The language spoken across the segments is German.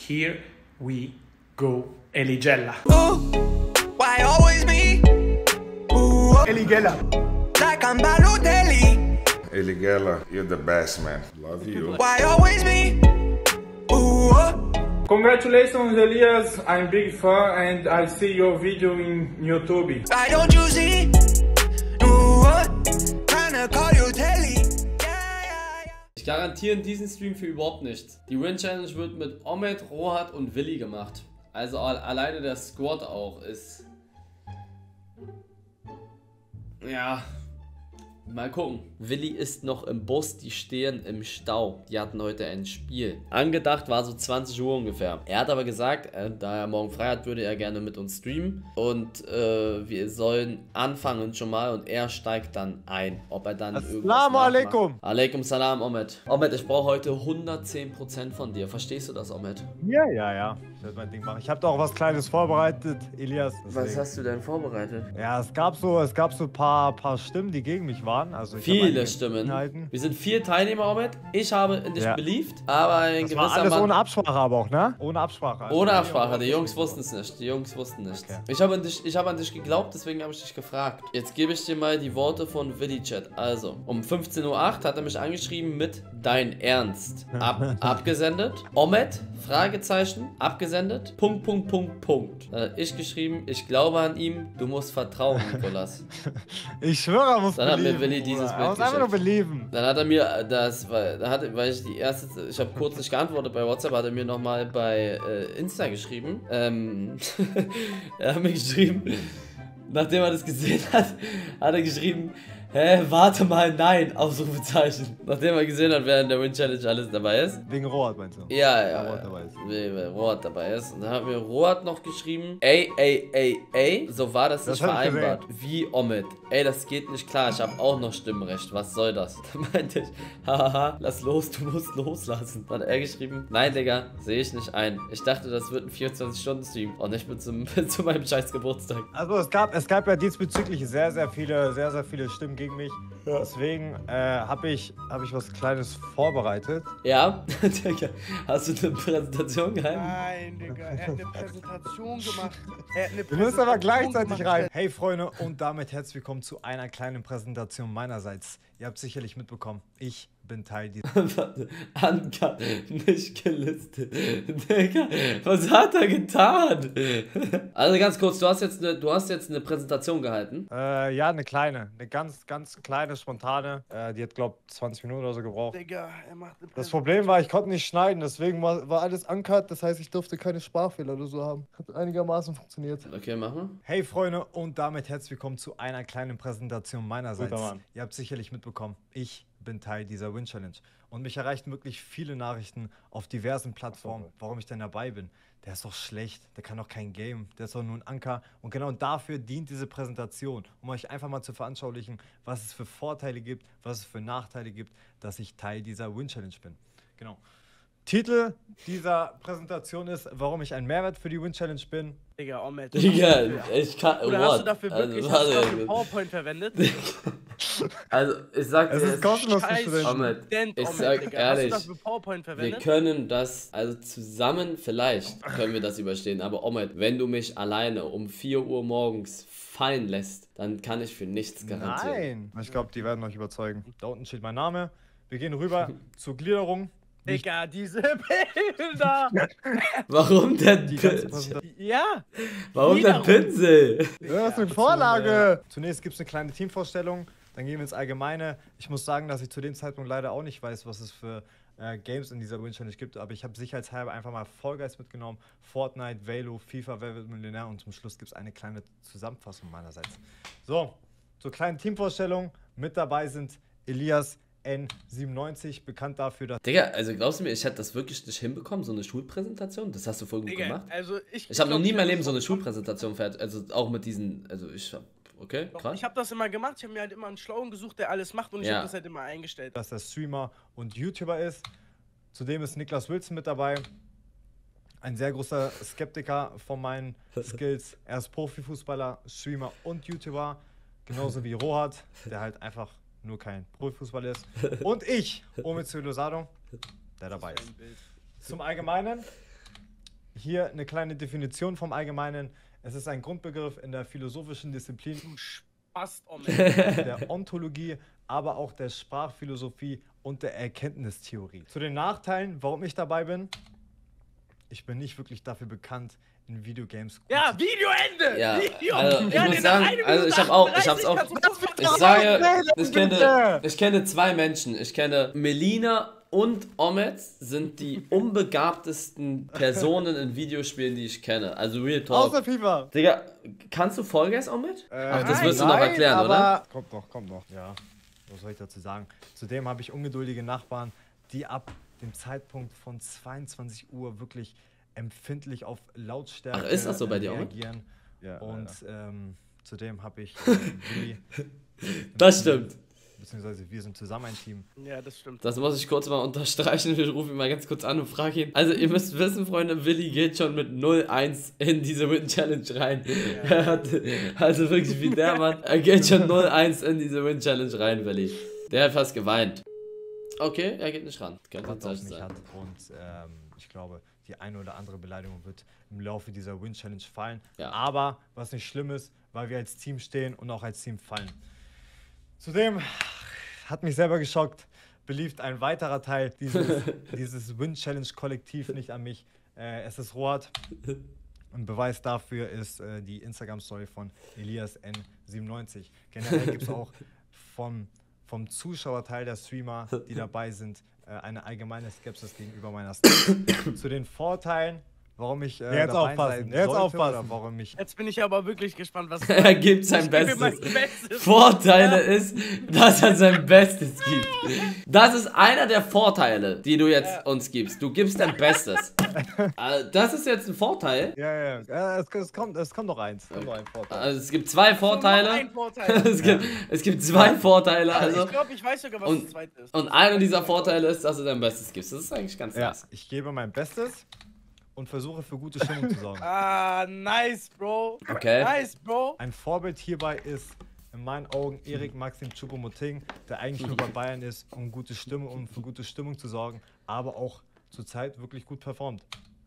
Here we go. Eligella. Why always me? Eligella. Like I'm Balotelli. Eligella, you're the best, man. Love you. Why always me? Congratulations, Elias. I'm big fan and I see your video in YouTube. Why don't you see? Tryna call you Telly. Ich garantiere in diesem Stream für überhaupt nichts. Die Win Challenge wird mit Omet, Rohat und Willi gemacht. Also alleine der Squad auch ist... Ja... Mal gucken. Willi ist noch im Bus, die stehen im Stau. Die hatten heute ein Spiel. Angedacht war so 20 Uhr ungefähr. Er hat aber gesagt, da er morgen frei hat, würde er gerne mit uns streamen. Und wir sollen anfangen schon mal und er steigt dann ein. Ob er dann Assalamu alaikum. Alaikum salam, Omet. Omet, ich brauche heute 110% von dir. Verstehst du das, Omet? Ja. Ich werde mein Ding machen. Ich habe da auch was Kleines vorbereitet, Elias. Deswegen. Was hast du denn vorbereitet? Ja, es gab so ein paar Stimmen, die gegen mich waren. Also viele Stimmen. Wir sind 4 Teilnehmer, Omet. Ich habe in dich beliebt, aber ein gewisser war alles Mann... ohne Absprache aber auch, ne? Ohne Absprache. Also ohne Absprache, die Jungs wussten es nicht. Okay. Ich habe an dich geglaubt, deswegen habe ich dich gefragt. Jetzt gebe ich dir mal die Worte von Willi Chat. Also, um 15:08 Uhr hat er mich angeschrieben mit Dein Ernst. Abgesendet. Omet, Fragezeichen, abgesendet. Punkt. Ich geschrieben, ich glaube an ihm, du musst vertrauen, Nikolas. Ich schwöre, er muss Dann hat mir Willi Bruder. dieses Er Bild muss einfach nur belieben. Dann hat er mir ich habe kurz nicht geantwortet bei WhatsApp, hat er mir nochmal bei Insta geschrieben. Er hat mir geschrieben, nachdem er das gesehen hat, hat er geschrieben, hä, warte mal, nein, Ausrufezeichen. Nachdem er gesehen hat, wer in der Win Challenge alles dabei ist. Wegen Rohat meinst du? Ja. Rohat dabei ist. Weil Rohat dabei ist. Und dann hat mir Rohat noch geschrieben, ey, so war das nicht vereinbart. Wie Omet. Ey, das geht nicht klar, ich habe auch noch Stimmrecht, was soll das? Dann meinte ich, haha, lass los, du musst loslassen. Dann hat er geschrieben, nein, Digga, sehe ich nicht ein. Ich dachte, das wird ein 24-Stunden-Stream und nicht mit zu meinem scheiß Geburtstag. Also es gab ja diesbezüglich sehr viele Stimmen gegen mich. Ja. Deswegen habe ich was Kleines vorbereitet. Ja, Digga, hast du eine Präsentation gehalten? Nein, Digga, er hat eine Präsentation gemacht. Du musst aber gleichzeitig rein. Hey Freunde, und damit herzlich willkommen zu einer kleinen Präsentation meinerseits. Ihr habt sicherlich mitbekommen, ich bin Teil dieser... Anka, nicht gelistet. Digga, was hat er getan? Also ganz kurz, du hast jetzt eine Präsentation gehalten? Ja, eine ganz kleine, spontane. Die hat, glaub 20 Minuten oder so gebraucht. Digga, er macht eine Das Problem war, ich konnte nicht schneiden, deswegen war alles uncut. Das heißt, ich durfte keine Sprachfehler oder so haben. Hat einigermaßen funktioniert. Okay, machen wir. Hey Freunde, und damit herzlich willkommen zu einer kleinen Präsentation meinerseits. Ihr habt sicherlich mitbekommen, ich bin Teil dieser Win Challenge. Und mich erreichten wirklich viele Nachrichten auf diversen Plattformen, warum ich denn dabei bin. Der ist doch schlecht, der kann doch kein Game, der ist doch nur ein Anker. Und genau dafür dient diese Präsentation, um euch einfach mal zu veranschaulichen, was es für Vorteile gibt, was es für Nachteile gibt, dass ich Teil dieser Win Challenge bin. Genau. Titel dieser Präsentation ist, warum ich ein Mehrwert für die Win Challenge bin. Digga, Omet. Digga, ich kann... Oder hast du dafür wirklich PowerPoint verwendet? Also, ich sag dir, es ist kostenlos für Studenten. Ich sag ehrlich, hast du dafür PowerPoint verwendet? wir können das, also zusammen vielleicht können wir das überstehen, aber Omet, wenn du mich alleine um 4 Uhr morgens fallen lässt, dann kann ich für nichts garantieren. Nein! Ich glaube, die werden euch überzeugen. Da unten steht mein Name. Wir gehen rüber zur Gliederung. Digga, diese Bilder! Warum denn Ja! Warum der Pinsel? Ja, das ist eine Vorlage! Zunächst gibt es eine kleine Teamvorstellung, dann gehen wir ins Allgemeine. Ich muss sagen, dass ich zu dem Zeitpunkt leider auch nicht weiß, was es für Games in dieser Win Challenge gibt, aber ich habe sicherheitshalber einfach mal Fall Guys mitgenommen, Fortnite, Velo, FIFA, Wer wird Millionär und zum Schluss gibt es eine kleine Zusammenfassung meinerseits. So, zur kleinen Teamvorstellung. Mit dabei sind Elias N97, bekannt dafür, dass... Digga, also glaubst du mir, ich hätte das wirklich nicht hinbekommen, so eine Schulpräsentation? Das hast du voll gut gemacht. Also ich habe noch nie in meinem Leben so eine Schulpräsentation fertig, also auch mit diesen, also ich hab, okay, krass. Ich habe das immer gemacht, ich habe mir halt immer einen Schlauen gesucht, der alles macht und ich habe das halt immer eingestellt. Dass er Streamer und YouTuber ist. Zudem ist Niklas Wilson mit dabei. Ein sehr großer Skeptiker von meinen Skills. Er ist Profifußballer, Streamer und YouTuber. Genauso wie Rohat, der halt einfach nur kein Profifußballer ist. Und ich, Omid Losado, der dabei ist. Zum Allgemeinen. Hier eine kleine Definition vom Allgemeinen. Es ist ein Grundbegriff in der philosophischen Disziplin der Ontologie, aber auch der Sprachphilosophie und der Erkenntnistheorie. Zu den Nachteilen, warum ich dabei bin. Ich bin nicht wirklich dafür bekannt, in Videogames. Ja, Videoende! Ja, Video. also ich Ja, muss den sagen, eine also ich Minute hab's auch, 38 ich sage, ich kenne zwei Menschen. Ich kenne Melina und Omid sind die unbegabtesten Personen in Videospielen, die ich kenne. Also Real Talk. Außer FIFA. Digga, kannst du Fall Guys, Omid? Ach, das wirst du noch Nein, erklären, aber oder? Kommt noch. Ja, was soll ich dazu sagen? Zudem habe ich ungeduldige Nachbarn, die ab dem Zeitpunkt von 22 Uhr wirklich empfindlich auf Lautstärke Ach, ist das so bei dir auch? reagieren. Ja, Und zudem habe ich Willi, Das stimmt. beziehungsweise wir sind zusammen ein Team. Ja, das stimmt. Das muss ich kurz mal unterstreichen. Ich rufe ihn mal ganz kurz an und frage ihn. Also ihr müsst wissen, Freunde, Willi geht schon mit 0-1 in diese Win Challenge rein. Er hat, also wirklich wie der Mann. Er geht schon 0-1 in diese Win Challenge rein, Willi. Der hat fast geweint. Okay, er geht nicht ran. Könnte ein Was er Zeichen nicht sein. hat. Und ich glaube, die eine oder andere Beleidigung wird im Laufe dieser Win Challenge fallen. Ja. Aber was nicht schlimm ist, weil wir als Team stehen und auch als Team fallen. Zudem hat mich selber geschockt, belieft ein weiterer Teil dieses Win Challenge Kollektiv nicht an mich. Es ist Rohat. Ein Beweis dafür ist die Instagram Story von Elias N97. Generell gibt es auch vom Zuschauerteil der Streamer, die dabei sind, eine allgemeine Skepsis gegenüber meiner Story. Zu den Vorteilen, warum ich Jetzt dabei aufpassen, sein jetzt sollte aufpassen. oder warum ich... Jetzt bin ich aber wirklich gespannt, was Er gibt sein Ich gebe Bestes. mein Bestes. Vorteile ist, dass er sein Bestes gibt. Das ist einer der Vorteile, die du jetzt uns gibst. Du gibst dein Bestes. Das ist jetzt ein Vorteil. Ja, es kommt noch eins. Kommt noch ein Vorteil. Also es gibt zwei Vorteile. Ein Vorteil. Es gibt zwei Vorteile. Also, Also, ich glaube, ich weiß sogar, was das zweite ist. und einer dieser Vorteile ist, dass du dein Bestes gibst. Das ist eigentlich ganz Ja, nice. ich gebe mein Bestes und versuche für gute Stimmung zu sorgen. Nice, Bro. Okay. Nice, Bro. Ein Vorbild hierbei ist in meinen Augen Erik Maxim Choupo-Moting, der eigentlich nur bei Bayern ist, um für gute Stimmung zu sorgen, aber auch zurzeit wirklich gut performt.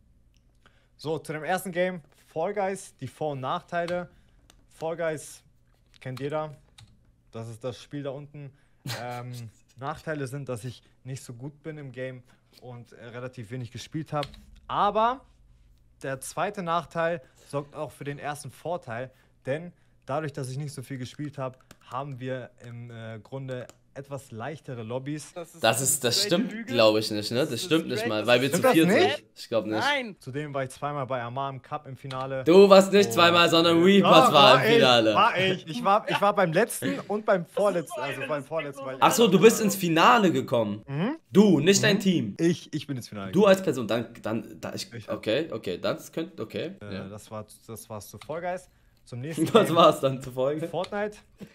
So, zu dem ersten Game, Fall Guys, die Vor- und Nachteile. Fall Guys kennt jeder, das ist das Spiel da unten. Nachteile sind, dass ich nicht so gut bin im Game und relativ wenig gespielt habe. Aber der zweite Nachteil sorgt auch für den ersten Vorteil, denn dadurch, dass ich nicht so viel gespielt habe, haben wir im Grunde etwas leichtere Lobbys. Das stimmt, glaube ich nicht, ne? Das stimmt nicht mal, weil wir zu Stimmt das viert nicht? sind. Ich glaube nicht. Nein. Zudem war ich zweimal bei Amar im Cup im Finale. Du warst nicht zweimal, sondern Reapers war im Finale. Ich war beim letzten und beim vorletzten, also beim vorletzten. Weil Achso, du bist ins Finale gekommen. Du, nicht dein Team. ich bin ins Finale. Du als Person, okay, das könnte, okay. Ja. Das war's zu Fall Guys. Zum nächsten Was Game, war's dann zur Folge? Fortnite.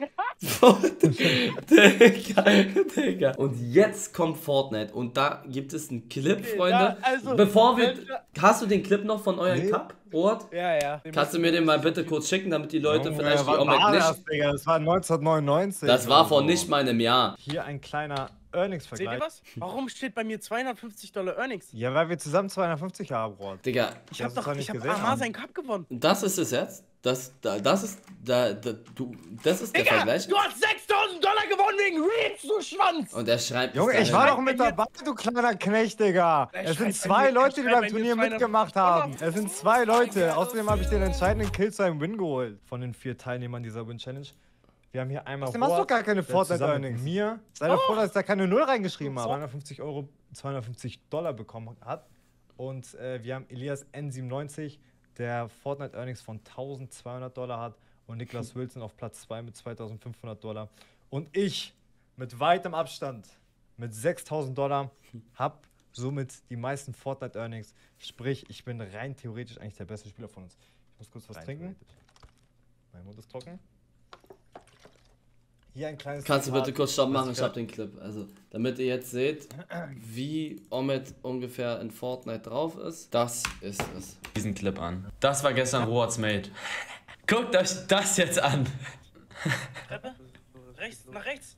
Digga. Und jetzt kommt Fortnite und da gibt es einen Clip, Freunde. ja, also, Bevor wir... Hast du den Clip noch von eurem Nee. Cup, Ort? Ja. Kannst du mir den mal bitte kurz schicken, damit die Leute Junge, vielleicht die wann Omek war nicht... das, Digga? Das war 1999. Das war vor oder so. nicht mal einem Jahr. Hier ein kleiner Seht ihr Earnings-Vergleich. was? Warum steht bei mir $250 Earnings? Ja, weil wir zusammen 250 haben, Bro. Digga, Ich hab Das ist doch nicht gesehen Amar haben. seinen Cup gewonnen. das ist es jetzt. Das ist der Digga, Vergleich. du hast $6.000 gewonnen wegen Reaps, du Schwanz. Und er schreibt... Junge, bis ich dahin- war doch mit dabei, du kleiner Knecht, Digga. Es sind zwei Leute, die beim Turnier mitgemacht haben. Es sind zwei Leute. Außerdem habe ich den entscheidenden Kill zu einem Win geholt. Von den 4 Teilnehmern dieser Win-Challenge. Wir haben hier einmal Außerdem hast du gar keine Fortnite-Earnings. Fortnite-Earnings. Mir, sei doch froh, dass ich da keine Null reingeschrieben habe. $250 bekommen hat. Und wir haben Elias N97, der Fortnite-Earnings von $1.200 hat. Und Niklas Wilson auf Platz 2 mit $2.500. Und ich mit weitem Abstand mit $6.000 habe somit die meisten Fortnite-Earnings. Sprich, ich bin rein theoretisch eigentlich der beste Spieler von uns. Ich muss kurz was trinken. Mein Mund ist trocken. Hier ein kleines Kannst du Zitat, bitte kurz Stopp was machen? ich Ich hab den Clip. Also, damit ihr jetzt seht, wie Omid ungefähr in Fortnite drauf ist, das ist es. Diesen Clip an. Das war gestern Roats Mate. Guckt euch das jetzt an. Treppe? Rechts, nach rechts.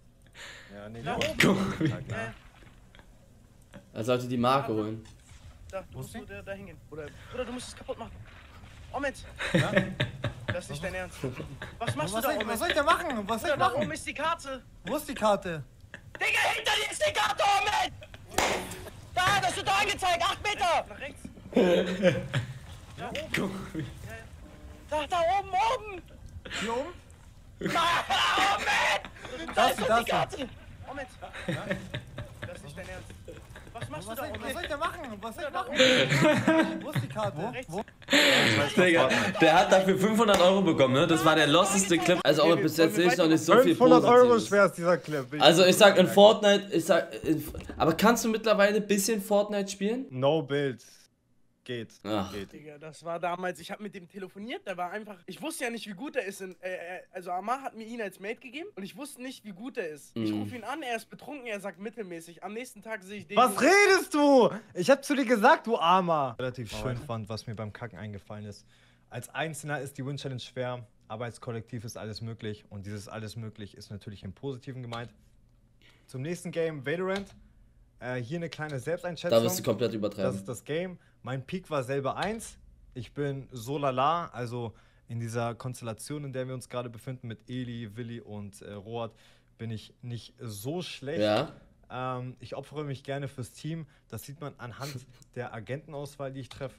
Ja, nee, Nach nee. oben. Guck mal, wie- Er sollte die Marke holen. Da, du musst nur da hingehen. Oder du musst es kaputt machen. Omid! Das ist nicht dein Ernst. Was machst du da oben? Was soll ich da machen? Was soll ich Da machen? oben ist die Karte. Wo ist die Karte? Digga, hinter dir ist die Karte, Omid! Da, das wird da angezeigt. 8 Meter! Nach rechts. Da oben. Da oben! Hier oben? Omid! Da ist doch die Karte! Omid! Das ist nicht dein Ernst. Was machst du da oben? Was soll ich da machen? Was soll ich machen? Wo ist die Karte? Wo? Digga, der hat dafür 500 € bekommen, ne? Das war der losteste Clip. Also aber bis jetzt sehe ich noch nicht so viel 500 € Positives. schwer ist dieser Clip. Also ich sag in Fortnite, aber kannst du mittlerweile ein bisschen Fortnite spielen? No Build. Geht. Ach. Digga, das war damals, ich habe mit dem telefoniert, der war einfach, ich wusste ja nicht, wie gut er ist. Also Amar hat mir ihn als Mate gegeben und ich wusste nicht, wie gut er ist. Ich rufe ihn an, er ist betrunken, er sagt mittelmäßig. Am nächsten Tag sehe ich den... Was redest du? Ich hab zu dir gesagt, du Armer. Relativ schön fand, was mir beim Kacken eingefallen ist. Als Einzelner ist die Win Challenge schwer, aber als Kollektiv ist alles möglich. Und dieses alles möglich ist natürlich im Positiven gemeint. Zum nächsten Game, Valorant. Hier eine kleine Selbsteinschätzung. Da wirst du komplett übertreiben. Das ist das Game. Mein Peak war selber 1. Ich bin so lala, also in dieser Konstellation, in der wir uns gerade befinden, mit Eli, Willi und Roat, bin ich nicht so schlecht. Ja. Ich opfere mich gerne fürs Team. Das sieht man anhand der Agentenauswahl, die ich treffe.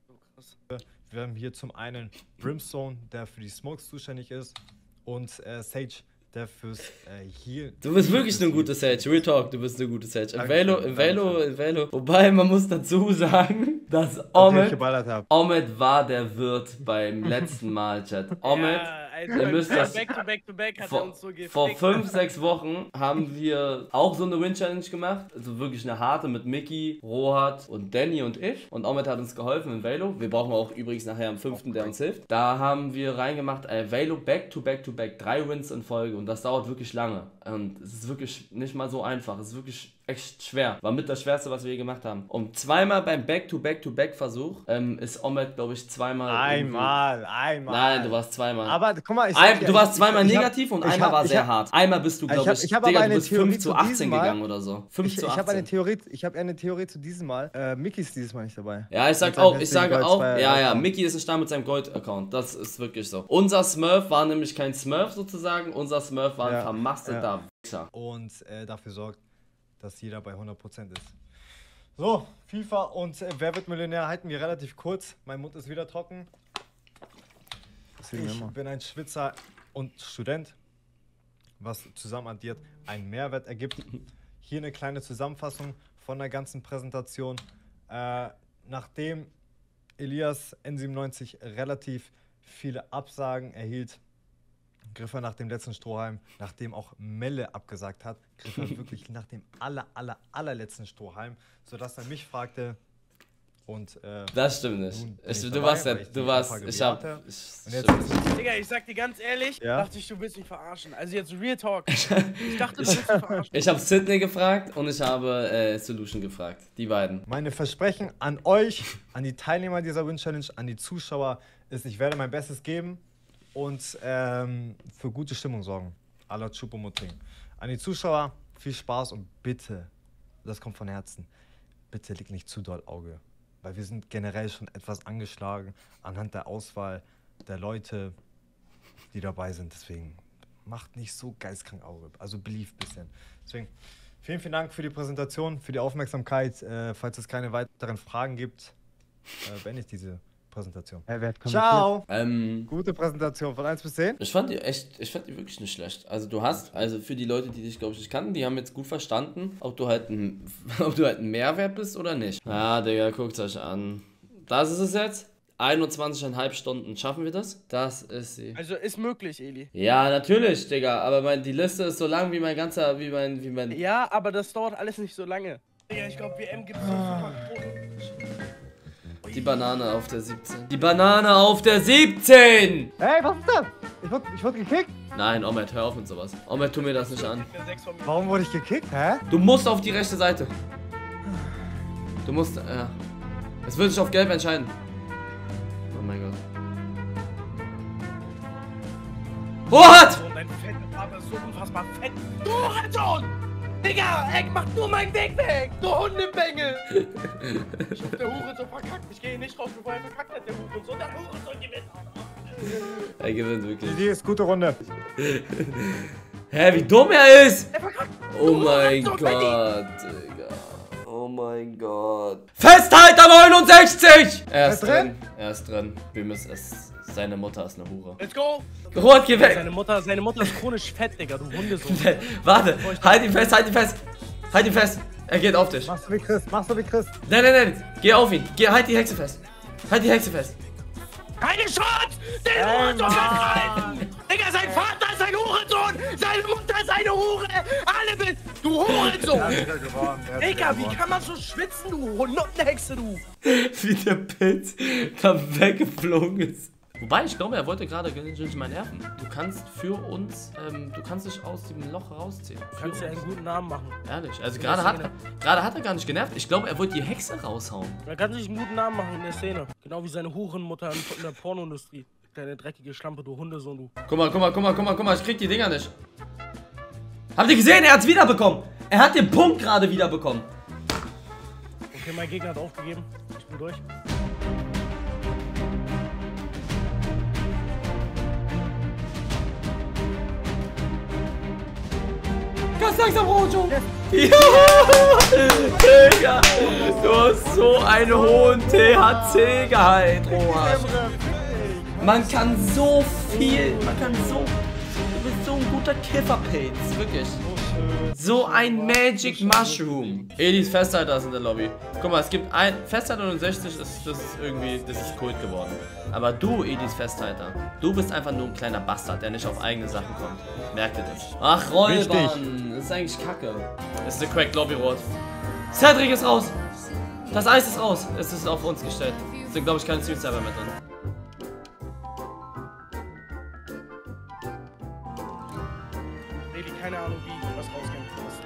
Wir haben hier zum einen Brimstone, der für die Smokes zuständig ist, und Sage, der fürs Heal. Du bist wirklich eine gute Sage, Real Talk, du bist eine gute Sage. Im Velo. Wobei, man muss dazu sagen, dass Omid war der Wirt beim letzten Mal, Chat. Omid, ihr müsst das... Back-to-back hat er uns so gefickt. Vor 5-6 Wochen haben wir auch so eine Win-Challenge gemacht. Also wirklich eine harte mit Mickey, Rohat und Danny und ich. Und Omid hat uns geholfen in Velo. Wir brauchen auch übrigens nachher am 5., der uns hilft. Da haben wir reingemacht, Velo Back-to-back, 3 Wins in Folge. Und das dauert wirklich lange. Und es ist wirklich nicht mal so einfach. Es ist wirklich echt schwer. War mit das Schwerste, was wir je gemacht haben. Und zweimal beim Back-to-back-Versuch ist Omid, glaube ich, zweimal... Einmal. Nein, du warst zweimal. Aber guck mal, du warst zweimal negativ und einmal war sehr hart. Einmal bist du, glaube ich, Digga, du bist 5 zu 18 gegangen oder so. 5 zu 18. Ich habe eine Theorie zu diesem Mal. Mickey ist dieses Mal nicht dabei. Ja, ich sage auch, Mickey ist ein Start mit seinem Gold-Account. Das ist wirklich so. Unser Smurf war nämlich kein Smurf sozusagen. Unser Smurf war ein vermasteter Wichser. Und dafür sorgt, dass jeder bei 100% ist. So, FIFA und Wer wird Millionär halten wir relativ kurz. Mein Mund ist wieder trocken. Ich bin ein Schwitzer und Student, was zusammen addiert einen Mehrwert ergibt. Hier eine kleine Zusammenfassung von der ganzen Präsentation. Nachdem Elias N97 relativ viele Absagen erhielt, griff er nach dem letzten Strohhalm, nachdem auch Melle abgesagt hat, griff er wirklich nach dem allerletzten Strohhalm, sodass er mich fragte und das stimmt nicht. Digga, ich sag dir ganz ehrlich, dachte ich, du willst mich verarschen. Also jetzt Real Talk. Ich dachte, du willst mich verarschen. Ich habe Sydney gefragt und ich habe Solution gefragt. Die beiden. Meine Versprechen an euch, an die Teilnehmer dieser Win Challenge, an die Zuschauer, ist, ich werde mein Bestes geben und für gute Stimmung sorgen. A la Choupo-Moting. An die Zuschauer, viel Spaß und bitte, das kommt von Herzen, bitte leg nicht zu doll Auge. Weil wir sind generell schon etwas angeschlagen anhand der Auswahl der Leute, die dabei sind. Deswegen macht nicht so geistkrank Auge. Also believe ein bisschen. Deswegen vielen Dank für die Präsentation, für die Aufmerksamkeit. Falls es keine weiteren Fragen gibt, beende ich diese Präsentation. Ciao! Gute Präsentation von 1 bis 10. Ich fand die wirklich nicht schlecht. Also du hast, für die Leute, die dich, glaube ich, nicht kannten, die haben jetzt gut verstanden, ob du halt ein Mehrwert bist oder nicht. Ja, Digga, guckt euch an. Das ist es jetzt. 21,5 Stunden. Schaffen wir das? Das ist sie. Also ist möglich, Eli. Ja, natürlich, Digga. Aber die Liste ist so lang wie mein ganzer, wie mein... Ja, aber das dauert alles nicht so lange. Digga, ich glaube, WM gibt's so Die Banane auf der 17. Die Banane auf der 17! Hey, was ist das? Ich wurde gekickt? Nein, Omid, hör auf mit sowas. Omid, tu mir das nicht an. Warum wurde ich gekickt? Hä? Du musst auf die rechte Seite. Du musst, es wird sich auf Gelb entscheiden. Oh mein Gott. What? Dein fetter Vater ist so unfassbar fett. Du Hurensohn! Digga, er macht nur meinen Weg weg! Du Hundebengel! Ich hab der Hurensohn verkackt. Ich gehe nicht raus, bevor er verkackt hat, der Hurensohn. Der Hurensohn gewinnt. Er gewinnt wirklich. Die ist gute Runde. Hä, wie dumm er ist! Er verkackt! Oh mein Gott, Digga. Oh mein Gott. Festhalter 69! Er ist drin. Er ist drin. Wir müssen es. Seine Mutter ist eine Hure. Let's go! Rot, geh weg! Seine Mutter ist chronisch fett, Digga, du Hundesohn. Warte, halt ihn fest, halt ihn fest. Halt ihn fest. Er geht auf dich. Machst du wie Chris, machst du wie Chris. Nein, nein, nein. Geh auf ihn. Geh, halt die Hexe fest. Halt die Hexe fest. Keine Chance! Den Hurensohn festhalten! Digga, sein Vater ist ein Hurensohn! Seine Mutter ist eine Hure! Alle mit... Du Hurensohn! Digga, wie kann man so schwitzen, du Nottenhexe, du? Wie der Pilz da weggeflogen ist. Wobei, ich glaube, er wollte gerade mal nerven. Du kannst für uns, du kannst dich aus dem Loch rausziehen. Du kannst ja einen guten Namen machen. Ehrlich, also gerade hat er gar nicht genervt. Ich glaube, er wollte die Hexe raushauen. Er kann sich einen guten Namen machen in der Szene. Genau wie seine Hurenmutter in der Pornoindustrie. Deine dreckige Schlampe, du Hundesohn, du. Guck mal, ich krieg die Dinger nicht. Habt ihr gesehen? Er hat's wiederbekommen. Er hat den Punkt gerade wiederbekommen. Okay, mein Gegner hat aufgegeben. Ich bin durch. Ganz langsam, Rojo. Ja! Digga, du hast so einen hohen THC-Gehalt, Rohan. Man kann so viel, du bist so ein guter Kifferpilz, wirklich. So ein Magic Mushroom. Edis Festhalter ist in der Lobby. Guck mal, es gibt ein Festhalter 69, das ist Kult geworden. Aber du, Edis Festhalter, du bist einfach nur ein kleiner Bastard, der nicht auf eigene Sachen kommt. Merkt ihr das? Ach, Rollbahn, das ist eigentlich Kacke. Das ist eine Crack Lobby Rot. Cedric ist raus. Das Eis ist raus. Es ist auf uns gestellt. Es sind, glaube ich, keine Stream-Server mehr drin. Keine Ahnung, wie was rausgehen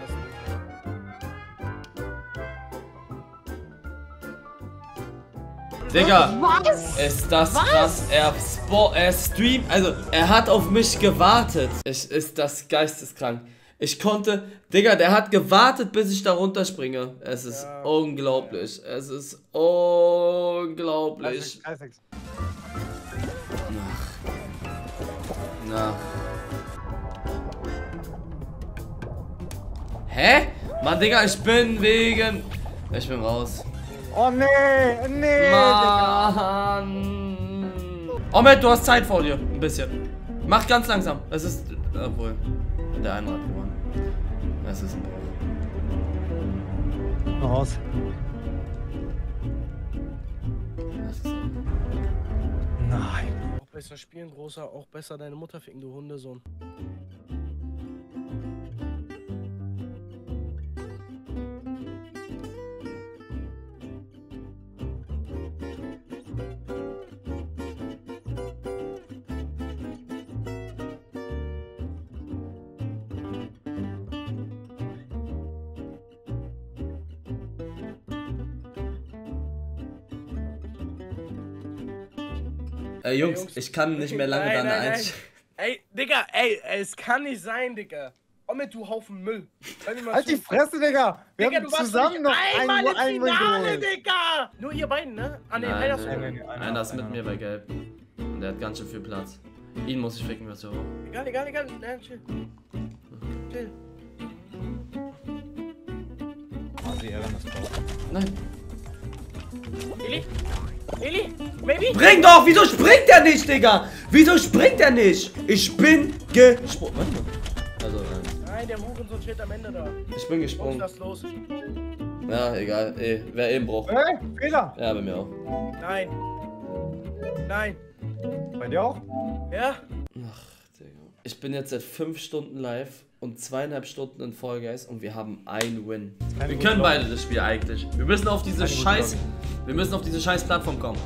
muss. Digga, was? Ist das krass? Er streamt, also er hat auf mich gewartet. Ist das geisteskrank. Ich konnte, Digga, der hat gewartet, bis ich da runterspringe. Es ist unglaublich. Es ist unglaublich. Na. Hä? Mann, Digga, ich bin raus. Oh nee, nee. Mann. Ahmed, du hast Zeit vor dir. Ein bisschen. Mach ganz langsam. Es ist, obwohl, der eine hat gewonnen. Es ist ein Bruch. Raus. Nein. Auch besser spielen, Großer. Auch besser deine Mutter ficken, du Hundesohn. Jungs, ich kann nicht mehr lange da einstellen. Ey, Digga, ey, es kann nicht sein, Digga. Ahmed, du Haufen Müll. Halt die Fresse, Digga. Wir Digga, haben zusammen noch einmal im Finale, geholt. Digga. Nur ihr beiden, ne? Ah, nee, einer ist mit mir bei Gelb. Und der hat ganz schön viel Platz. Ihn muss ich ficken, was so. Egal. Nein, chill. Chill. Nein. Eli? Maybe? Bring doch! Wieso springt der nicht, Digga? Wieso springt der nicht? Ich bin gesprungen. Also, nein, der Hurensohn steht am Ende da. Ich bin gesprungen. Was ist das los? Ja, egal. Wäre eben Bruch. Hey, Fehler. Ja, bei mir auch. Nein. Bei dir auch? Ja? Ach, Digga. Ich bin jetzt seit 5 Stunden live und 2,5 Stunden in Fall Guys und wir haben einen Win. Wir können beide das Spiel eigentlich. Wir müssen auf diese scheiß Plattform kommen.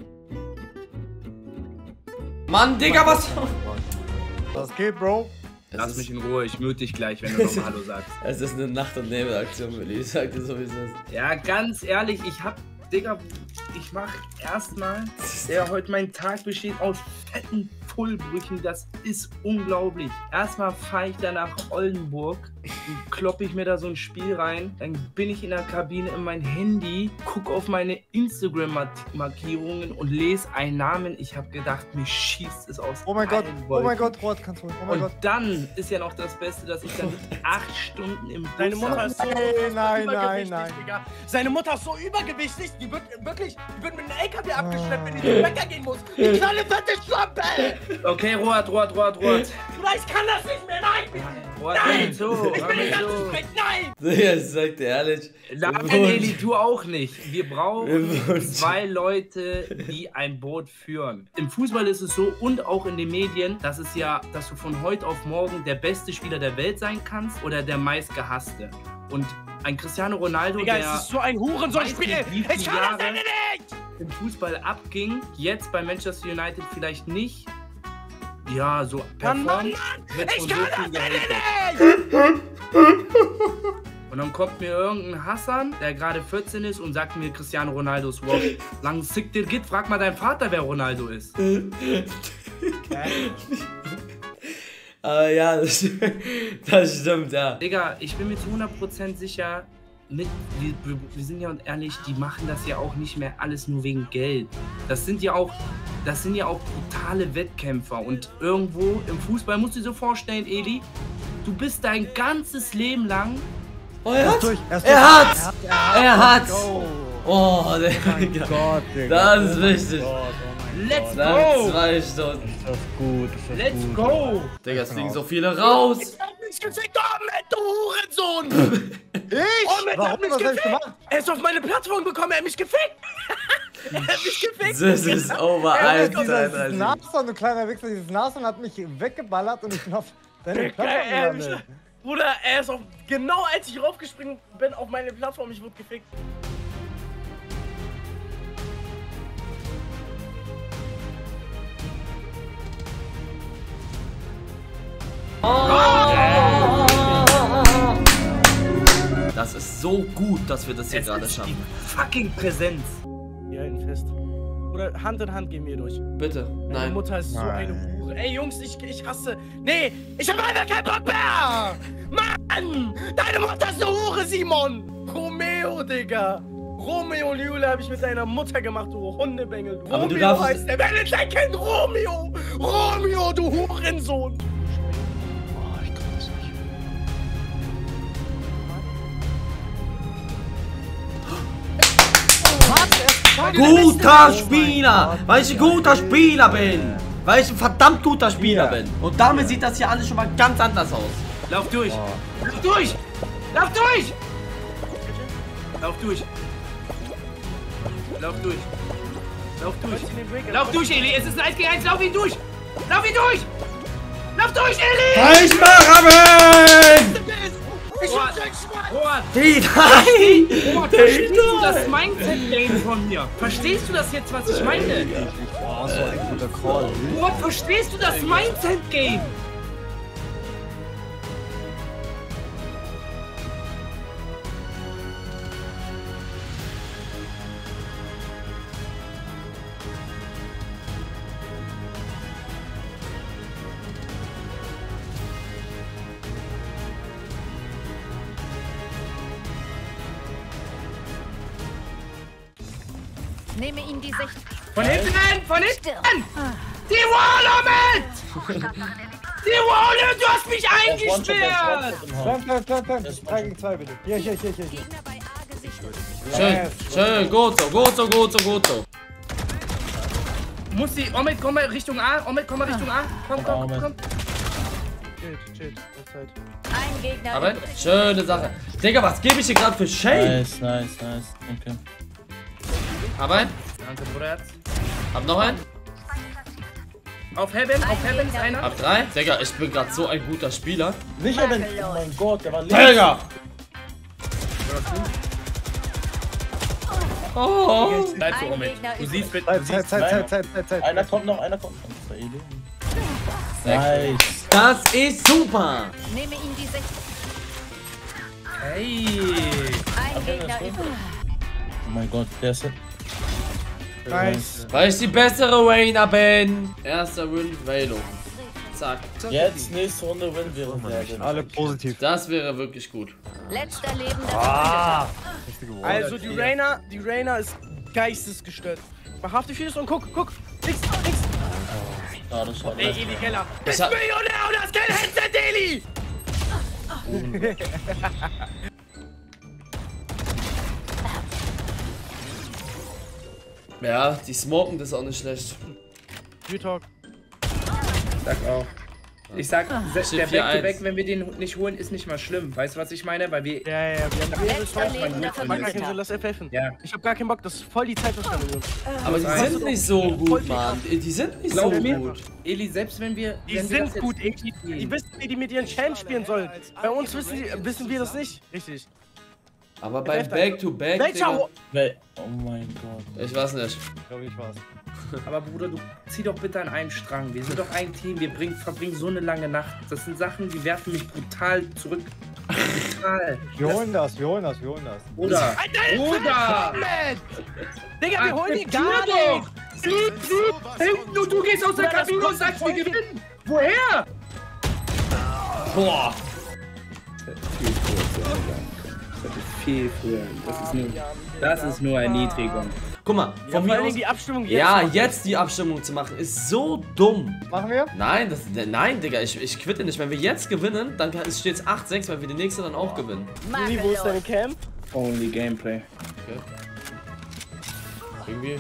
Mann, Digga, was? Was geht, Bro? Lass mich in Ruhe, ich mute dich gleich, wenn du nochmal Hallo sagst. Es ist eine Nacht- und Nebelaktion, Willi. Ich sag dir so, wie es ist. Ja, ganz ehrlich, Digga, ich mach erstmal, der heute mein Tag besteht aus fetten Vollbrüchen, das ist unglaublich. Erstmal fahre ich da nach Oldenburg und kloppe ich mir da so ein Spiel rein. Dann bin ich in der Kabine in mein Handy, gucke auf meine Instagram-Markierungen und lese einen Namen. Ich habe gedacht, mir schießt es aus. Oh mein Gott, Rot, kannst du. Oh mein Gott. Und dann ist ja noch das Beste, dass ich dann 8 Stunden im Bus Seine Mutter ist so Nein. Digga. Seine Mutter ist so übergewichtig, die wird mit einem LKW abgeschleppt, wenn die zum Bäcker gehen muss. Die kleine fette Schlampe! Okay, Roat. Bruder, ich kann das nicht mehr, nein! Roat, Nein! hör mir zu, Ich bin nicht anzusprechen, nein! Digga, ich sag dir ehrlich. Nein, Eli, du auch nicht. Wir brauchen 2 Leute, die ein Boot führen. Im Fußball ist es so und auch in den Medien, dass du von heute auf morgen der beste Spieler der Welt sein kannst oder der meistgehasste. Und ein Cristiano Ronaldo, Digga, der es ist so ein Hurensohn-Spiel! Ich kann das Jahre nicht! im Fußball abging, jetzt bei Manchester United vielleicht nicht, ja, so performt, wird Ich von kann so das viel gehatet. nicht! Und dann kommt mir irgendein Hassan, der gerade 14 ist und sagt mir, Cristiano Ronaldo ist wow. Lang sick dir geht, frag mal deinen Vater, wer Ronaldo ist. Ja, das stimmt, ja. Digga, ich bin mir zu 100% sicher, wir sind ja ehrlich, die machen das ja auch nicht mehr alles nur wegen Geld. Das sind ja auch brutale Wettkämpfer. Und irgendwo im Fußball musst du dir so vorstellen, Eli, du bist dein ganzes Leben lang. Oh, er hat's! Oh, Digga. Gott, Digga. Das ist wichtig. Let's Nach go! 2 Stunden. Ist das gut. Let's go! Digga, es fliegen so viele raus. Ich hab mich gefickt, Ahmed, du Hurensohn! Ich? Warum? Was hab ich gemacht? Er ist auf meine Plattform gekommen, er hat mich gefickt! Er hat mich gefickt! Das ist over Dieses 1,33. Nashorn, du kleiner Wichser, dieses Nashorn hat mich weggeballert und ich bin auf deine Plattform gelandet. Bruder, er ist auf, genau als ich raufgesprungen bin auf meine Plattform, ich wurde gefickt. Das ist so gut, dass wir das hier Es gerade ist schaffen. die fucking Präsenz. Wir halten fest. Oder Hand in Hand gehen wir durch. Bitte, Meine nein. Mutter ist so eine Hure. Ey Jungs, ich hasse. Nee, ich hab einfach keinen Bock mehr! Mann! Deine Mutter ist eine Hure, Simon! Romeo, Digga! Romeo und Julia habe ich mit deiner Mutter gemacht, du Hundebengel. Aber du Romeo darfst- heißt der Valentine-Kind, Romeo! Romeo, du Hurensohn! Guter Spieler! Weil ich ein guter Spieler bin! Weil ich ein verdammt guter Spieler bin! Und damit sieht das hier alles schon mal ganz anders aus. Lauf durch! Lauf durch! Lauf durch! Lauf durch! Lauf durch! Lauf durch! Lauf durch, Eli! Es ist ein 1 gegen 1, lauf ihn durch! Lauf ihn durch! Lauf durch, Eli! Ich mache ihn! Roat! Roat! Nein! Roat, verstehst du das Mindset-Game von mir? Verstehst du das jetzt, was ich meine? Oh, so ein guter Call. Roat, verstehst du das Mindset-Game? Nehme ihn die Sicht. Von hinten! Von hinten! Die Wall, Ahmed! Die Wall, du hast mich eingesperrt! Plan. 3 gegen 2 bitte. Hier. Gegner bei A gesichtet. Schön, gut so. Muss die... Ahmed, komm mal Richtung A. Ahmed, komm mal Richtung A. Komm. Chill. Ein Gegner Aber übrig. schöne Sache. Digga, was gebe ich dir gerade für Shade? Nice. Okay. Aber, Danke, Bruder. hab noch einen. Auf Heaven ist einer. Hab 3. Digga, ich bin gerade so ein guter Spieler. Nicht aber, oh mein Gott, der war links. Digga! Oh! Bleib so, Ein Ahmed. Gegner Du übrig. siehst bitte. Zeit. Einer kommt noch. Das war Eli. Nice. Das ist super! Nehme ihn die Sicht. Hey! Ein Gegner übrig. Oh mein Gott, der ist... Nice. Weil ich die bessere Reyna bin. Erster Win, Velo. Zack. Jetzt nächste Runde Win wäre sehr gut. Alle positiv. Das wäre wirklich gut. Letzter lebender Also die Reyna ist geistesgestört. Mach Hafti Fuse und guck. Nix. Schade, schade. Ey, Eli Geller. Bist hab- Millionär und hast kein Headset, Eli! Ja, die smoken das auch nicht schlecht. Retalk. Sag auch. Ich sag, der Steht Back-to-Back, 4-1. wenn wir den nicht holen, ist nicht mal schlimm. Weißt du, was ich meine? Weil wir... Ja, wir haben Letzter lebender Mach gar keinen Sinn, Verbündeter. lass FFen. Ja. Ich hab gar keinen Bock, das ist voll die Zeitverschwendung, Jungs. Aber die Nein. sind nicht so gut, Mann. Die sind nicht so Glaub mir, gut. Eli, selbst wenn wir... Die wenn wir sind das jetzt gut, nicht die spielen- wissen, wie die mit ihren Challenge spielen sollen. Bei uns wissen wir das nicht. Richtig. Aber beim Back-to-Back, Welcher Digga, Oh mein Gott. ich weiß nicht. Ich glaube, ich war's. Aber Bruder, du zieh doch bitte an einem Strang. Wir sind doch ein Team, wir verbringen so eine lange Nacht. Das sind Sachen, die werfen mich brutal zurück. Brutal. Wir holen das. Oder, Digga, wir holen die gar Akzeptier nicht! doch! Sieg! Hinten und du gehst aus der Kabine und sagst, wir gewinnen! Woher? Boah. Viel früher. Das ist nur Erniedrigung. Guck mal, Ja, von vor mir allem aus... die Abstimmung jetzt. Ja, machen. jetzt die Abstimmung zu machen, ist so dumm. Machen wir? Nein, nein, Digga, ich quitte nicht. Wenn wir jetzt gewinnen, dann steht es 8-6, weil wir die nächste dann auch gewinnen. Eli, wo ist deine Cam? Only Gameplay. Okay. Irgendwie...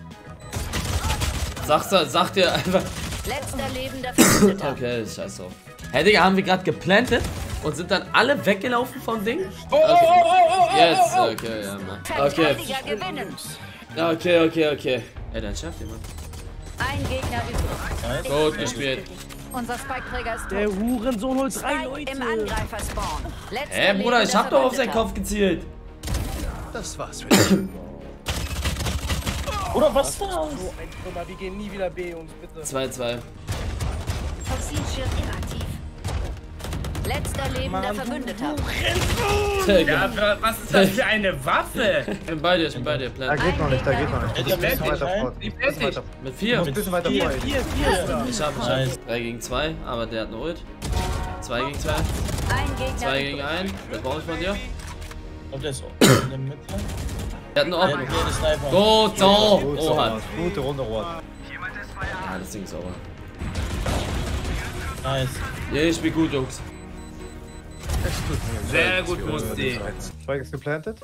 Sagt dir einfach... Letzter lebender Verbündeter. Okay, scheiß drauf. Hey, Digga, haben wir gerade geplantet und sind dann alle weggelaufen vom Ding? Jetzt, okay, ja, Mann. Okay, Verteidiger gewinnen. okay. Ey, dein Chef, jemand. Ein Gegner übrig. Gut gespielt. Unser Spike-Träger ist Der tot. Hurensohn holt 3 Zwei Leute. im Angreifer-Spawn. Letzter Ey, Bruder, ich lebender hab doch auf seinen Verbündeter. Kopf gezielt. Oder was war's? So ein Trümmer, wir gehen nie wieder B, Jungs, bitte. 2-2. Toxinschirm inaktiv. Letzter lebender Verbündeter. Ja, was ist das für eine Waffe? Ich bin bei dir, Da Plan. geht noch nicht. Du musst ein bisschen weiter vor. Wie fertig? Mit 4. Ein bisschen weiter vor. Hier. Ich hab Nice. 3 gegen 2, aber der hat eine Ult. 2 gegen 2, Ein Gegner 2 gegen übrig. 1. Das brauche ich von dir. Und der ist in der Mitte. Der hat eine Der Ult. hat den Sniper. Gut, so. Gut, Oha. Gute Runde, Rot. Ja, das Ding ist sauber. Nice. Ja, ich spiel gut, Jungs. Sehr gut, Musti. Spike ist geplantet.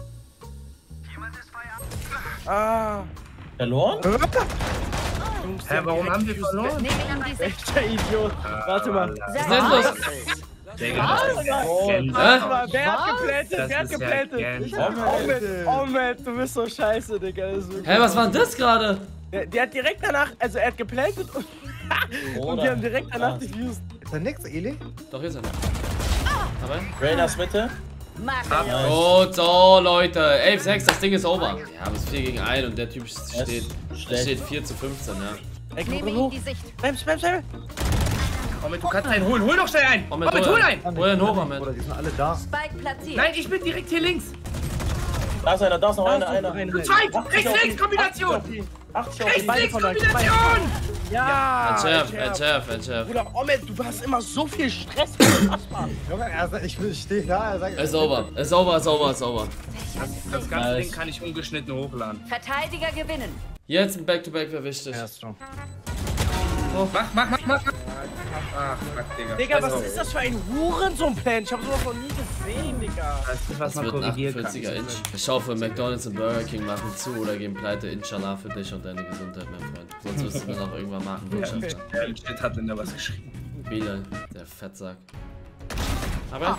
Ah. Verloren? Jungs, Hä, warum haben wir verloren? Nehmen ihm die 16. Der Idiot. Warte mal. Was ist denn los? Digga, das ist Gänsehaut. Warte mal, wer hat geplantet? Das Wer hat ist ja geplantet? Gänsehaut. Ahmed, du bist so scheiße, Digga. Das ist wirklich- Hä, was war denn das gerade? Der hat direkt danach, also er hat geplantet und wir haben direkt danach diffused. Ist da nix, Eli? Doch, hier ist er. Aber? Raiders Mitte. Makellos. Gut, so, Leute. 11-6, das Ding ist over. Ja, aber es ist 4 gegen 1 und der Typ steht. Schlecht. Steht 4:15, ja. Ey, Nehme komm ihm hoch. die Sicht. Spam. Moment, du kannst einen holen. Hol doch schnell einen. Moment, Moment, hol einen. Hol einen hoch, Moment. Oder die sind alle da. Spike platziert. Nein, ich bin direkt hier links. Da ist einer, da ist noch einer. Zwei, rechts, Kombination. 80 auf ihn. Rechts, Kombination. Ja. Entschärf. Bruder, Ahmed, du hast immer so viel Stress. Unfassbar. Junge, ich stehe da, er sagt... Ist over. Ist over. Das ganze Ding kann ich ungeschnitten hochladen. Verteidiger gewinnen. Jetzt ein Back-to-Back wäre wichtig. Ja, ist schon. Mach. Ach, fuck, Digga. Digga, was Also, ist das für ein Hurensohn-Plan? Ich hab sowas noch nie gesehen, Digga. Das ist, was Das man wird ein korrigieren 48er kann. Inch. Ich hoffe, McDonalds und Burger King machen zu oder gehen pleite. Inshallah für dich und deine Gesundheit, mein Freund. Sonst wirst du dann auch irgendwann Markenwirtschaftler. Der Chat hat in der was geschrieben. Bilal, der Fettsack. Aber,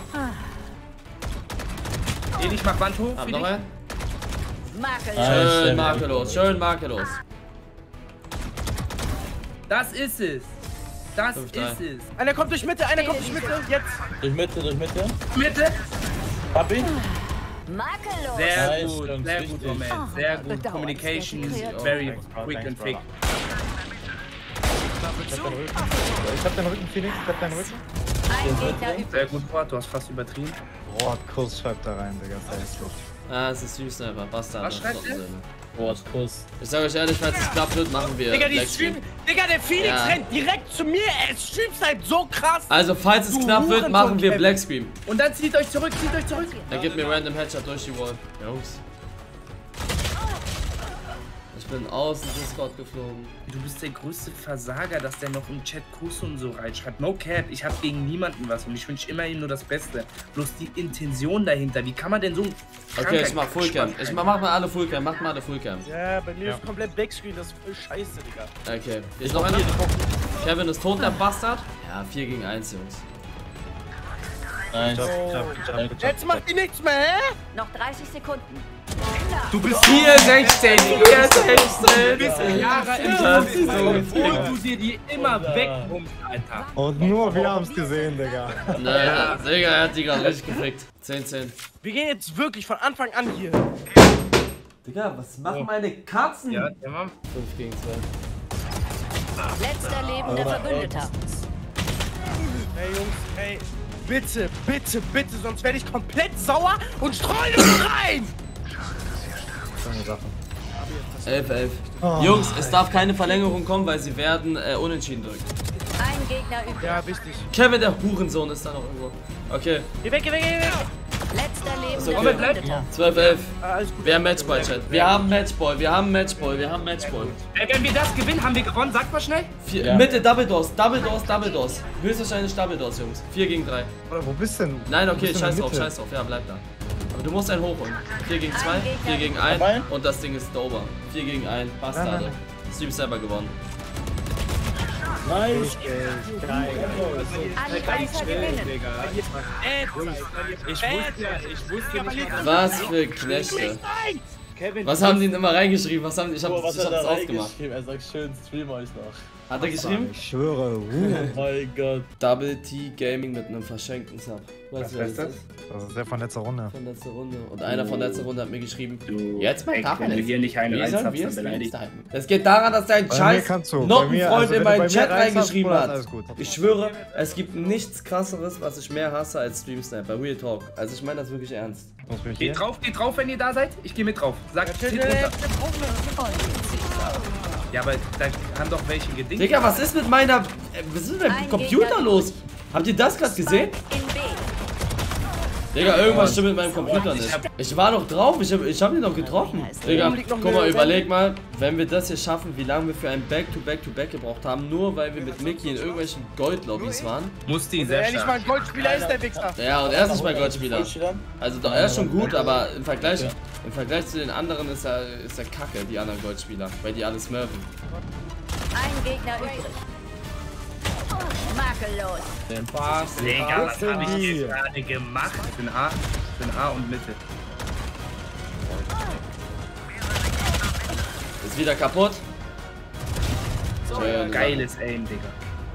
Ich mach Wand hoch. hab für noch dich. einen. Makellos. Schön makellos. Das ist es. Das 5-3. ist es. Einer kommt durch Mitte, jetzt. Durch Mitte. Mitte. Hab ihn. Makellos. Sehr Nice, gut, Jungs, sehr richtig. gut, Moment. Sehr gut. Communication is very quick and thick. Ich hab den Rücken, Phoenix. Ich hab deinen Rücken. Ein Gegner übrig. Sehr gut, Bord. Du hast fast übertrieben. Rot, Kurs schreibt da rein, Digga. Sehr gut. Ah, es ist süß, aber Bastard. Was schreibt der? Boah, ist Kuss. Ich sag euch ehrlich, falls es klappt wird, machen wir Digga, die Black Screen. Stream. Digga, der Phoenix Ja. rennt direkt zu mir. Er streamt halt so krass. Also, falls es Du knapp wird, Hurensohn, machen wir Kevin. Black Screen. Und dann zieht euch zurück, zieht euch zurück. Er gibt mir random Headshot durch die Wall. Jungs. Ich bin aus dem Discord geflogen. Du bist der größte Versager, dass der noch im Chat Kuss und so reinschreibt. No cap, ich hab gegen niemanden was und ich wünsche immerhin nur das Beste. Bloß die Intention dahinter, wie kann man denn so ein Okay, ich mach Fullcam. Ich mach mal alle Fullcam. Macht mal alle Fullcam. Ja, bei mir ist komplett Backscreen. Das ist voll scheiße, Digga. Okay. Hier ist noch einer. Kevin ist tot, der Bastard. Ja, 4 gegen 1, Jungs. Nice. Jetzt macht die nichts mehr, hä? Noch 30 Sekunden. Du bist 4-16, 4-16. bist Jahre im Das ist Spiel, so obwohl du dir die immer wegpumpst, Alter. Und nur wir haben's gesehen, Digga. Naja, Digga, er hat die gerade richtig gefickt. 10-10. Wir gehen jetzt wirklich von Anfang an hier. Digga, was machen meine Katzen? Ja, der Mann. 5 gegen 2. Letzter lebender Verbündeter. Ey, Jungs, ey. Bitte, bitte, bitte, sonst werde ich komplett sauer und streue rein! 11-11. Jungs, es darf keine Verlängerung kommen, weil sie werden unentschieden drücken. Ein Gegner übrig. Ja, wichtig. Kevin, der Hurensohn, ist da noch irgendwo. Okay, Geh weg, geh weg, geh weg! Letzter okay. lebender Verbündeter. 12-11. Alles gut. Wir haben Matchball, Chat. Wir haben Matchball, wir haben Matchball, wir haben Matchball. Wenn wir das gewinnen, haben wir gewonnen. Sag mal schnell. Mitte, Double Doors, Double Doors, Double Doors. Höchstwahrscheinlich Double Doors, Jungs. 4 gegen 3. Oder wo bist du denn? Nein, Du okay, bist in der scheiß drauf, Mitte. scheiß drauf. Ja, bleib da. Aber du musst einen hochholen. 4 gegen 2, 4 gegen 1 und das Ding ist over. 4 gegen 1, Bastarde. Stream selber gewonnen. Nice. Anreißer gewinnen. Ich wusste nicht. Was für Knechte. Was haben die denn immer reingeschrieben? Was haben die? Ich hab Was hat das er aufgemacht. reingeschrieben? Er sagt schön, stream euch noch. Hat er geschrieben? Ich schwöre. Oh mein Gott. Double T Gaming mit einem verschenkten Sub. Weißt du, wer das ist? Das ist der von letzter Runde. Von letzter Runde. Und einer von letzter Runde hat mir geschrieben, jetzt mal Wenn du hier nicht einen Wie sollen reinzapfst, wir dann beleidigt. Streams halten? Das geht daran, dass dein Bei mir scheiß kannst du. Bei Nottenfreund mir, also wenn in du bei meinen mir Chat reinzappst, reingeschrieben Bruder, ist hat. alles gut. Ich schwöre, es gibt nichts krasseres, was ich mehr hasse als Stream Sniper. Real Talk. Also ich meine das wirklich ernst. Muss mich hier? Geht drauf, wenn ihr da seid. Ich gehe mit drauf. Sagt, zieht runter. Ja, aber da haben doch welche gedingt. Digga, was ist mit meiner... was ist mit meinem Computer los? Habt ihr das gerade gesehen? In B. Digga, irgendwas stimmt mit meinem Computer nicht. Ich war noch drauf, ich hab ihn noch getroffen. Digga, guck mal, überleg mal, wenn wir das hier schaffen, wie lange wir für ein Back-to-Back-to-Back gebraucht haben, nur weil wir mit Mickey in irgendwelchen Gold-Lobbys waren. Musti, Der sehr nicht mal stark. ein Goldspieler ist, der Wichser. Ja, und er ist nicht mal Goldspieler. Also doch, er ist schon gut, aber im Vergleich zu den anderen ist er kacke, die anderen Goldspieler, weil die alles smurfen. Ein Gegner übrig. Makellos. Was? Digga, was hab ich hier gerade gemacht? Ich bin A und Mitte. Ist wieder kaputt. Schön. Geiles Aim, Digga.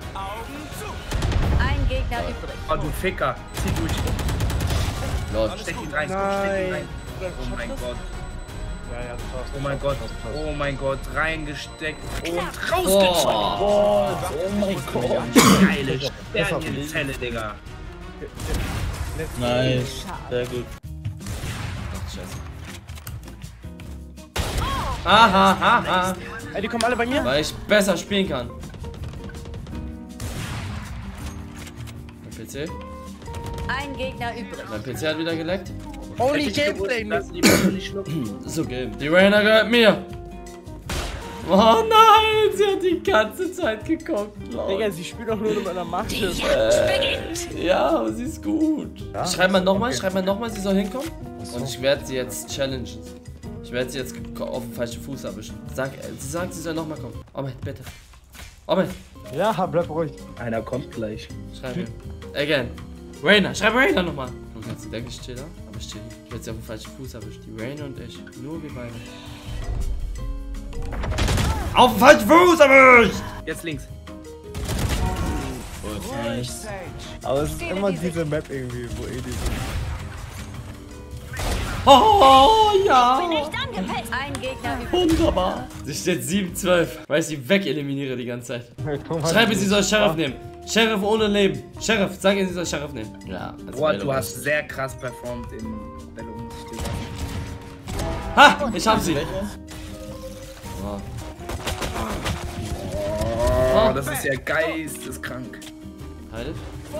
Ein Gegner übrig. Oh, du Ficker. Zieh durch. Lol. Steck ihn rein, steck ihn rein. Oh mein Gott. Oh mein Gott. Oh mein Gott. Reingesteckt und rausgeschossen. Boah. Oh mein Gott. Geile Sternchenzelle, Digga. Nice. Sehr gut. Aha, haha. Ey, die kommen alle bei mir. Weil ich besser spielen kann. Mein PC? Ein Gegner übrig. Mein PC hat wieder geleckt. Only Gameplay. Lass die Bitte nicht schlucken. Ist okay. Die Rainer gehört mir. Oh nein, sie hat die ganze Zeit geguckt. Digga, sie spielt doch nur mit einer Macht. Ja, aber sie ist gut. Schreib mal nochmal, sie soll hinkommen. Und ich werde sie jetzt challengen. Ich werde sie jetzt auf den falschen Fuß erwischen. Sie sagt, sie soll nochmal kommen. Ahmed, bitte. Ahmed. Ja, bleib ruhig. Einer kommt gleich. Schreib mir. Again. Rainer, schreib Rainer nochmal. Du kannst sie denken, ich chill da, aber ich chill. Ich werde sie auf den falschen Fuß erwischen. Die Rainer und ich. Nur wir beide. Auf den falschen Fuß erwischt! Jetzt links. Aber es ist immer diese Map irgendwie, wo die sind. Oh ja! Ein Gegner übrig. Wunderbar. Sie steht 7-12, weil ich sie wegeliminiere die ganze Zeit. Schreibe, sie soll Sheriff nehmen. Sheriff ohne Leben. Sheriff, sag ihr, sie soll Sheriff nehmen. Ja, Boah, du hast sehr krass performt in Bellum. Ha! Ich hab sie. Oh. Oh, das ist ja geisteskrank. Halt.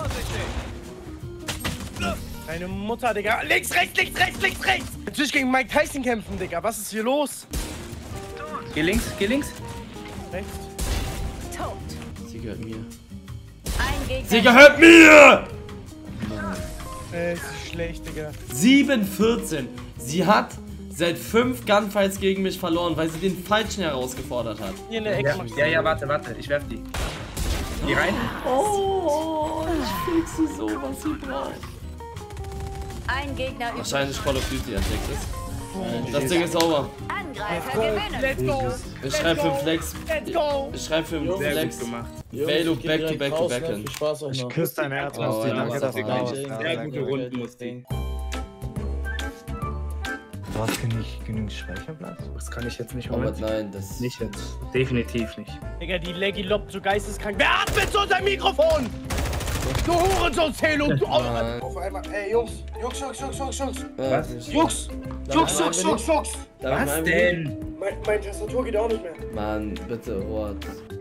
Deine Mutter, Digga. Links, rechts, links, rechts, links, rechts. Jetzt will ich gegen Mike Tyson kämpfen, Digga. Was ist hier los? Geh links, geh links. Rechts. Tot. Sie gehört mir. Ein Gegner. Sie gehört mir! Ist schlecht, Digga. 7-14. Sie hat seit 5 Gunfights gegen mich verloren, weil sie den Falschen herausgefordert hat. Hier in der Ecke. Ja, warte. Ich werf die. Geh rein. Oh, ich krieg sie so, was sie braucht. Ein Gegner übrig. Wahrscheinlich Call of Duty entdeckt ist. Das Ding ist sauber. Angreifer gewinnen. Let's go. Ich schreibe für Flex. Let's go. Ich schreibe für Sehr Flex. gut gemacht. Velo back to back to back in. Viel Spaß euch Ich noch. küsse dein Herz, Oh, Musti. ja, Danke, dass du da warst. Sehr gute Runden, Musti. Du hast genügend Speicherplatz? Das kann ich jetzt nicht Aber holen. nein, das. Nicht jetzt. Definitiv nicht. Digga, die Leggy lobt so geisteskrank. Wer atmet so unser Mikrofon? Du Hurensohn-Zählung, du Mann. Auf einmal, ey, Jungs. Jungs. Was? Jungs. Was denn? Mein Tastatur geht auch nicht mehr. Mann, bitte, Hort.